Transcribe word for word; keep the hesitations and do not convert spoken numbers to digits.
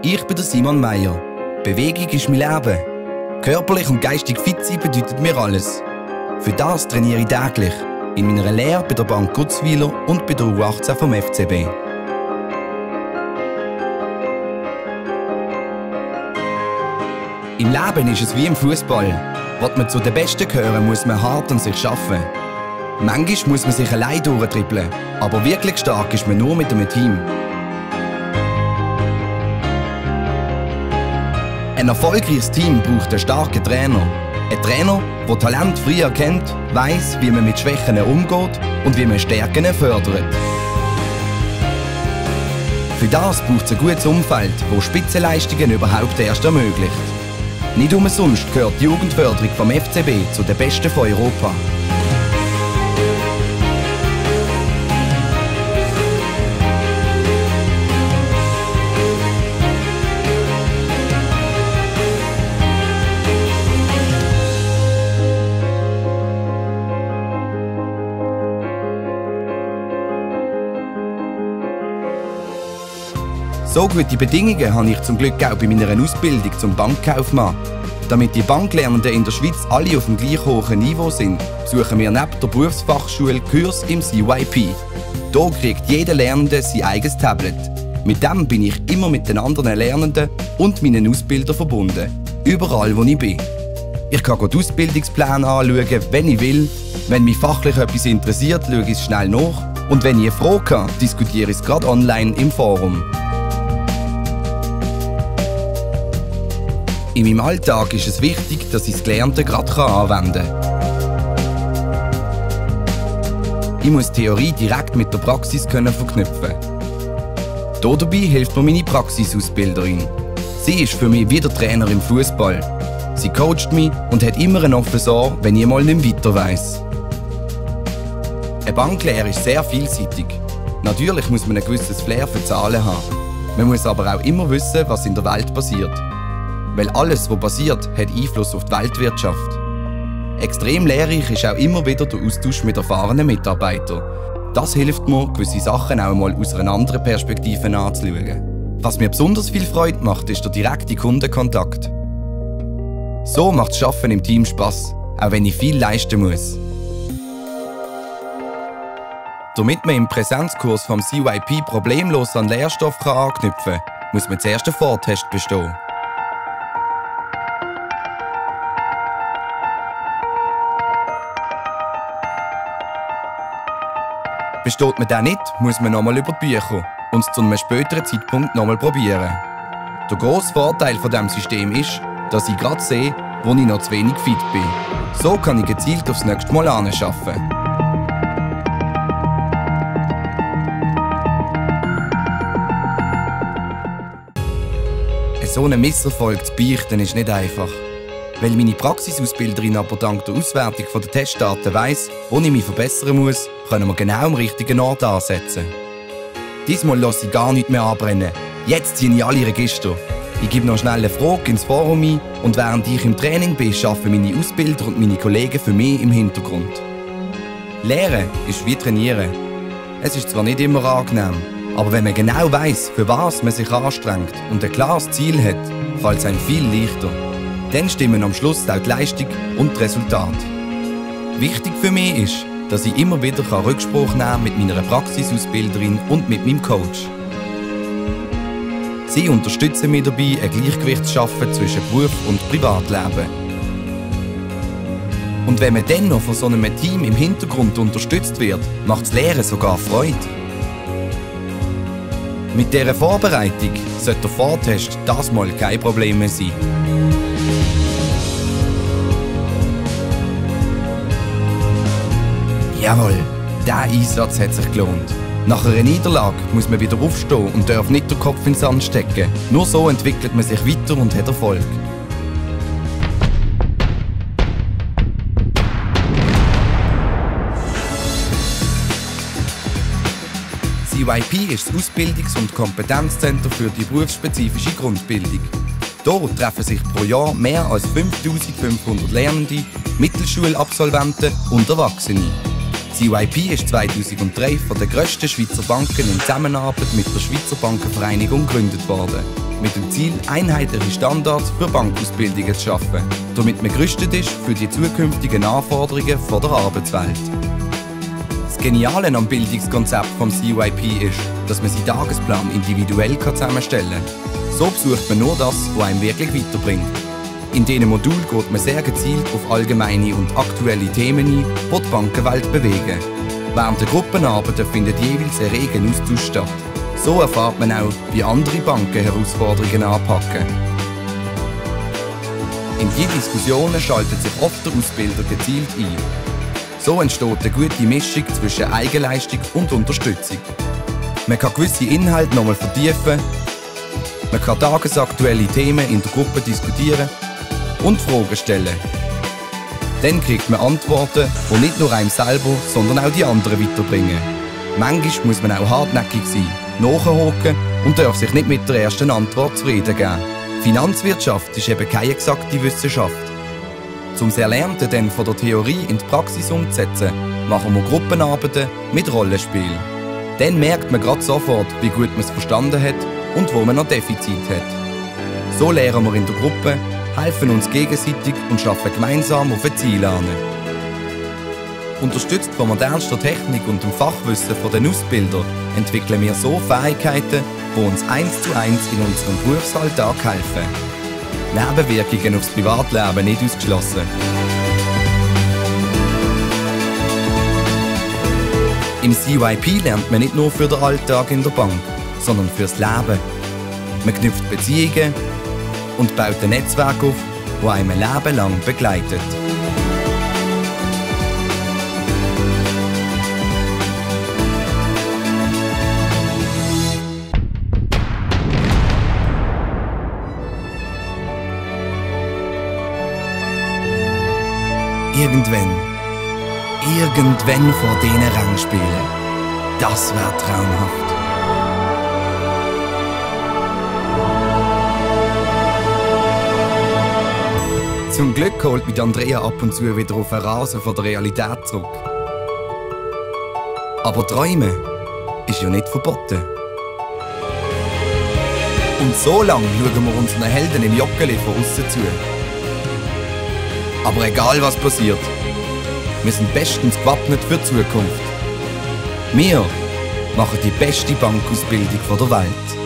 Ich bin der Simon Meyer. Bewegung ist mein Leben. Körperlich und geistig fit sein bedeutet mir alles. Für das trainiere ich täglich. In meiner Lehre bei der Bank Gutzwiller und bei der U achtzehn vom F C B. Im Leben ist es wie im Fußball. Will man zu den Besten gehören, muss man hart an sich arbeiten. Manchmal muss man sich allein durchtrippeln, aber wirklich stark ist man nur mit einem Team. Ein erfolgreiches Team braucht einen starken Trainer. Ein Trainer, der Talent früh erkennt, weiss, wie man mit Schwächen umgeht und wie man Stärken fördert. Für das braucht es ein gutes Umfeld, das Spitzenleistungen überhaupt erst ermöglicht. Nicht umsonst gehört die Jugendförderung vom F C B zu den besten von Europa. So gute Bedingungen habe ich zum Glück auch bei meiner Ausbildung zum Bankkaufmann. Damit die Banklernenden in der Schweiz alle auf dem gleich hohen Niveau sind, besuchen wir neben der Berufsfachschule Kurs im C Y P. Hier kriegt jeder Lernende sein eigenes Tablet. Mit dem bin ich immer mit den anderen Lernenden und meinen Ausbildern verbunden. Überall, wo ich bin. Ich kann die Ausbildungspläne anschauen, wenn ich will. Wenn mich fachlich etwas interessiert, schaue ich es schnell nach. Und wenn ich eine Frage habe, diskutiere ich es gerade online im Forum. In meinem Alltag ist es wichtig, dass ich das Gelernte gerade anwenden kann. Ich muss die Theorie direkt mit der Praxis verknüpfen. Dabei hilft mir meine Praxisausbilderin. Sie ist für mich wie der Trainer im Fußball. Sie coacht mich und hat immer ein offenes Ohr, wenn ich mal nicht weiter weiss. Eine Banklehre ist sehr vielseitig. Natürlich muss man ein gewisses Flair für Zahlen haben. Man muss aber auch immer wissen, was in der Welt passiert. Weil alles, was passiert, hat Einfluss auf die Weltwirtschaft. Extrem lehrreich ist auch immer wieder der Austausch mit erfahrenen Mitarbeitern. Das hilft mir, gewisse Sachen auch mal aus einer anderen Perspektive anzuschauen. Was mir besonders viel Freude macht, ist der direkte Kundenkontakt. So macht das Arbeiten im Team Spass, auch wenn ich viel leisten muss. Damit man im Präsenzkurs vom C Y P problemlos an Lehrstoff anknüpfen kann, muss man zuerst einen Vortest bestehen. Besteht man den nicht, muss man nochmal über die Bücher und es zu einem späteren Zeitpunkt nochmal probieren. Der grosse Vorteil von diesem System ist, dass ich gerade sehe, wo ich noch zu wenig fit bin. So kann ich gezielt aufs nächste Mal arbeiten. So einen Misserfolg zu beichten ist nicht einfach. Weil meine Praxisausbilderin aber dank der Auswertung der Testdaten weiss, wo ich mich verbessern muss, können wir genau am richtigen Ort ansetzen. Diesmal lasse ich gar nichts mehr anbrennen. Jetzt ziehe ich alle Register. Ich gebe noch schnell eine Frage ins Forum ein und während ich im Training bin, arbeiten meine Ausbilder und meine Kollegen für mich im Hintergrund. Lehren ist wie trainieren. Es ist zwar nicht immer angenehm, aber wenn man genau weiss, für was man sich anstrengt und ein klares Ziel hat, fällt es einem viel leichter. Dann stimmen am Schluss auch die Leistung und das Resultat. Wichtig für mich ist, dass ich immer wieder Rückspruch nehmen kann mit meiner Praxisausbilderin und mit meinem Coach. Sie unterstützen mich dabei, ein Gleichgewicht zu schaffen zwischen Beruf und Privatleben. Und wenn man dann noch von so einem Team im Hintergrund unterstützt wird, macht das Lehren sogar Freude. Mit dieser Vorbereitung sollte der Vortest das mal kein Problem mehr sein. Jawohl, dieser Einsatz hat sich gelohnt. Nach einer Niederlage muss man wieder aufstehen und darf nicht den Kopf in den Sand stecken. Nur so entwickelt man sich weiter und hat Erfolg. C Y P ist das Ausbildungs- und Kompetenzzentrum für die berufsspezifische Grundbildung. Hier treffen sich pro Jahr mehr als fünftausendfünfhundert Lernende, Mittelschulabsolventen und Erwachsene. C Y P ist zweitausenddrei von den grössten Schweizer Banken in Zusammenarbeit mit der Schweizer Bankenvereinigung gegründet worden. mit dem Ziel, einheitliche Standards für Bankausbildungen zu schaffen, damit man gerüstet ist für die zukünftigen Anforderungen von der Arbeitswelt. Das Geniale am Bildungskonzept vom C Y P ist, dass man seinen Tagesplan individuell zusammenstellen kann. So besucht man nur das, was einem wirklich weiterbringt. In diesem Modul geht man sehr gezielt auf allgemeine und aktuelle Themen ein, die die Bankenwelt bewegen. Während der Gruppenarbeiten findet jeweils ein reger Austausch statt. So erfährt man auch, wie andere Banken Herausforderungen anpacken. In diese Diskussionen schaltet sich oft der Ausbilder gezielt ein. So entsteht eine gute Mischung zwischen Eigenleistung und Unterstützung. Man kann gewisse Inhalte nochmal vertiefen, man kann tagesaktuelle Themen in der Gruppe diskutieren und Fragen stellen. Dann kriegt man Antworten, die nicht nur einem selber, sondern auch die anderen weiterbringen. Manchmal muss man auch hartnäckig sein, nachhaken und darf sich nicht mit der ersten Antwort zufrieden geben. Finanzwirtschaft ist eben keine exakte Wissenschaft. Um das Erlernte dann von der Theorie in die Praxis umzusetzen, machen wir Gruppenarbeiten mit Rollenspiel. Dann merkt man gerade sofort, wie gut man es verstanden hat und wo man noch Defizit hat. So lernen wir in der Gruppe, helfen uns gegenseitig und arbeiten gemeinsam auf ein Ziel an. Unterstützt von modernster Technik und dem Fachwissen der Ausbilder entwickeln wir so Fähigkeiten, die uns eins zu eins in unserem Berufsalltag helfen. Nebenwirkungen aufs Privatleben nicht ausgeschlossen. Im C Y P lernt man nicht nur für den Alltag in der Bank, sondern fürs Leben. Man knüpft Beziehungen und baut ein Netzwerk auf, das einem ein Leben lang begleitet. Irgendwann, irgendwann vor diesen Rangspielen, das wäre traumhaft. Zum Glück holt mich Andrea ab und zu wieder auf den Rasen von der Realität zurück. Aber Träumen ist ja nicht verboten. Und so lange schauen wir unseren Helden im Joggeli von außen zu. Aber egal was passiert, wir sind bestens gewappnet für die Zukunft. Wir machen die beste Bankausbildung der Welt.